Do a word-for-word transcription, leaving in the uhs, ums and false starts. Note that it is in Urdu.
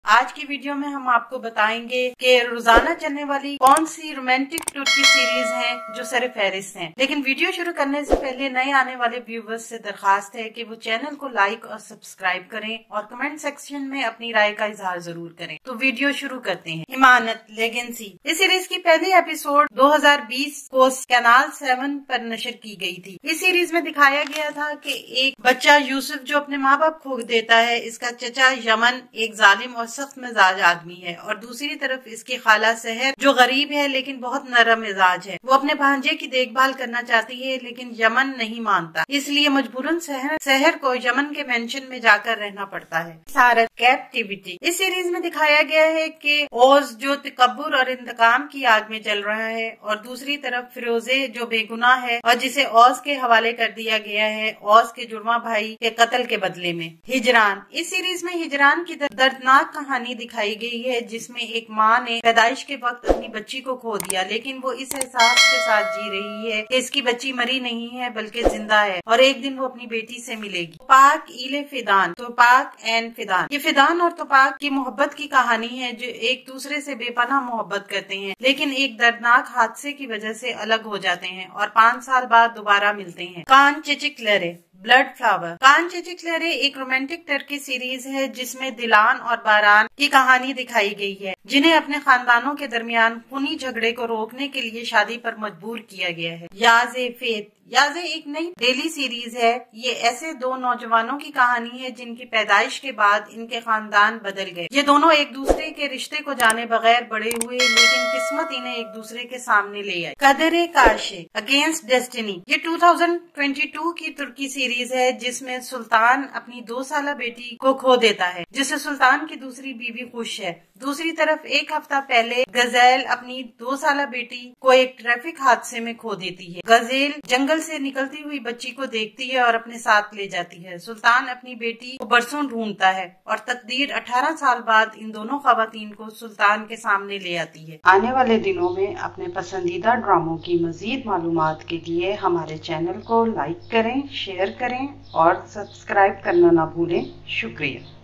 آج کی ویڈیو میں ہم آپ کو بتائیں گے کہ روزانہ چلنے والی کون سی رومانٹک ترکی سیریز ہیں جو سر فہرست ہیں۔ لیکن ویڈیو شروع کرنے سے پہلے نئے آنے والے ویورز سے درخواست ہے کہ وہ چینل کو لائک اور سبسکرائب کریں اور کمنٹ سیکشن میں اپنی رائے کا اظہار ضرور کریں۔ تو ویڈیو شروع کرتے ہیں۔ امانت لیگنسی اس سیریز کی پہلی ایپیسوڈ دو ہزار بیس کو کینال سیون پر نشر کی گئی تھی۔ اس سیریز میں دکھایا گیا تھا کہ ایک بچہ یوسف جو اپنے ماں باپ کھو دیتا ہے، اس کا چچا یمن ایک ظالم اور سخت مزاج آدمی ہے، اور دوسری طرف اس کی خالہ سحر جو غریب ہے لیکن بہت نرم مزاج ہے۔ وہ اپنے بھانجے کی دیکھ بھال کرنا چاہتی ہے لیکن یمن نہیں مانتا، اس لیے مجبوراً سحر سحر کو یمن کے مینشن میں جا کر رہنا پڑتا ہے۔ سارت کیپٹیوٹی اس سیریز میں دکھایا گیا ہے کہ اوز جو تکبر اور انتقام کی آگ میں جل رہا ہے، اور دوسری طرف فیروزے جو بے گناہ ہے اور جسے اوز کے حوالے کر دیا گیا ہے اوز کے جڑواں بھائی کے قتل کے بدلے میں۔ ہجران اس سیریز میں ہجران کی دردناک کہانی دکھائی گئی ہے، جس میں ایک ماں نے پیدائش کے وقت اپنی بچی کو کھو دیا، لیکن وہ اس احساس کے ساتھ جی رہی ہے کہ اس کی بچی مری نہیں ہے بلکہ زندہ ہے، اور ایک دن وہ اپنی بیٹی سے ملے گی۔ توپاک ایل فیدان توپاک اینڈ فیدان یہ فیدان اور توپاک کی محبت کی کہانی ہے، جو ایک دوسرے سے بے پناہ محبت کرتے ہیں لیکن ایک دردناک حادثے کی وجہ سے الگ ہو جاتے ہیں اور پانچ سال بعد دوبارہ ملتے ہیں۔ کان چچکلرے بلڈ فلاور کان چچکلرے ایک رومانٹک ترکی سیریز ہے جس میں دلان اور باران کی کہانی دکھائی گئی ہے، جنہیں اپنے خاندانوں کے درمیان خونی جھگڑے کو روکنے کے لیے شادی پر مجبور کیا گیا ہے۔ یاز فیت یاز ایک نئی ڈیلی سیریز ہے۔ یہ ایسے دو نوجوانوں کی کہانی ہے جن کی پیدائش کے بعد ان کے خاندان بدل گئے۔ یہ دونوں ایک دوسرے کے رشتے کو جانے بغیر بڑے ہوئے لیکن قسمت انہیں ایک دوسرے کے سامنے لے آئی۔ قدر کاشے اگینسٹ ڈیسٹینی یہ دو ہزار بائیس کی ترکی سیریز ہے جس میں سلطان اپنی دو سالہ بیٹی کو کھو دیتا ہے، جس سے سلطان کی دوسری بیوی خوش ہے۔ دوسری طرف ایک ہفتہ پہلے غزیل اپنی دو سالہ بیٹی کو ایک ٹریفک حادثے میں کھو دیتی ہے۔ غزیل جنگل سے نکلتی ہوئی بچی کو دیکھتی ہے اور اپنے ساتھ لے جاتی ہے۔ سلطان اپنی بیٹی کو برسوں ڈھونڈتا ہے اور تقدیر اٹھارہ سال بعد ان دونوں خواتین کو سلطان کے سامنے لے آتی ہے۔ آنے والے دنوں میں اپنے پسندیدہ ڈراموں کی مزید معلومات کے لیے ہمارے چینل کو لائک کریں، شیئر کریں اور سبسکرائب کرنا نہ بھولیں۔ شکریہ۔